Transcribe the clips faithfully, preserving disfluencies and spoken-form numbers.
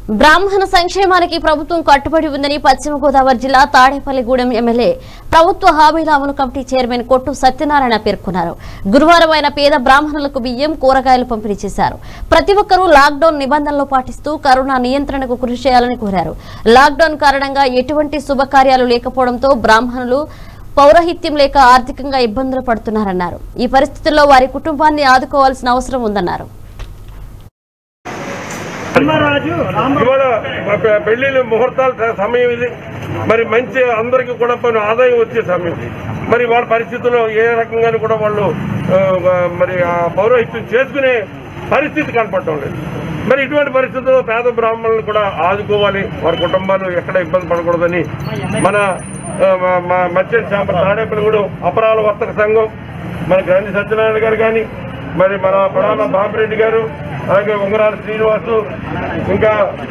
బ్రాహ్మణ సంక్షేమానికి ప్రభుత్వం కట్టుబడి ఉందని పశ్చిమ గోదావరి జిల్లా తాడేపల్లిగూడెం ఎమ్మెల్యే ప్రభుత్వ హామీల అమలు కమిటీ చైర్మన్ కొట్టు సత్యనారాయణ పేర్కొన్నారు. గురువారం ఆయన పేద బ్రాహ్మణులకు బియ్యం, కూరగాయలు పంపిణీ చేశారు. ప్రతి ఒక్కరూ లాక్డౌన్ నిబంధనలు పాటిస్తూ కరోనా నియంత్రణకు కృషి చేయాలని కోరారు. లాక్డౌన్ కారణంగా ఎటువంటి శుభకార్యాలు లేకపోవడంతో బ్రాహ్మణులు పౌరహిత్యం లేక ఆర్థికంగా ఇబ్బందులు పడుతున్నారన్నారు. ఈ పరిస్థితుల్లో వారి కుటుంబాన్ని ఆదుకోవాల్సిన అవసరం ఉందన్నారు. పెళ్లిళ్ళు ముహూర్తాల సమయం ఇది. మరి మంచి అందరికీ కూడా పని ఆదాయం వచ్చే సమయం. మరి వాళ్ళ పరిస్థితుల్లో ఏ రకంగా కూడా వాళ్ళు మరి ఆ పౌరోహిత్యం చేసుకునే పరిస్థితి కనపడటం లేదు. మరి ఇటువంటి పరిస్థితుల్లో పేద బ్రాహ్మణులు కూడా ఆదుకోవాలి, వారి కుటుంబాలు ఎక్కడ ఇబ్బంది పడకూడదని మన మర్చెంట్ ఛాంబర్ తాడేపల్లిగూడెం అపరాల వర్తక సంఘం, మన గ్రంథి సత్యనారాయణ గారు కానీ, మరి మన పడాల బాపిరెడ్డి గారు, అలాగే ఉంగరాల శ్రీనివాసు, ఇంకా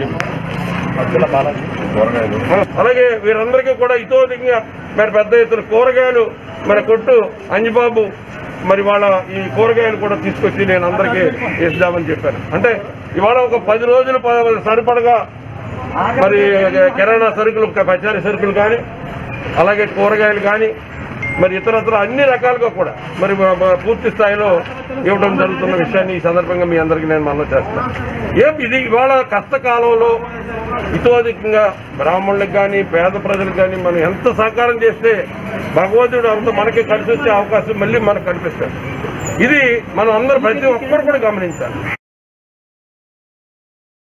అలాగే వీరందరికీ కూడా ఇతోధికంగా మరి పెద్ద ఎత్తున కూరగాయలు మరి కొట్టు అంజిబాబు మరి వాళ్ళ ఈ కూరగాయలు కూడా తీసుకొచ్చి నేను అందరికీ వేద్దామని చెప్పాను. అంటే ఇవాళ ఒక పది రోజులు సరిపడగా మరి కిరాణా సరుకులు, పచారీ సరుకులు కానీ, అలాగే కూరగాయలు కానీ, మరి ఇతరత్ర అన్ని రకాలుగా కూడా మరి పూర్తి స్థాయిలో ఇవ్వడం జరుగుతున్న విషయాన్ని ఈ సందర్భంగా మీ అందరికీ నేను మనవి చేస్తున్నాను. ఏం ఇది ఇవాళ కష్టకాలంలో ఇతోధికంగా బ్రాహ్మణులకు కానీ పేద ప్రజలకు కానీ మనం ఎంత సహకారం చేస్తే భగవంతుడు అంత మనకి కలిసి వచ్చే అవకాశం మళ్ళీ మనకు కనిపిస్తుంది. ఇది మనం అందరూ ప్రతి ఒక్కరు కూడా గమనించాలి.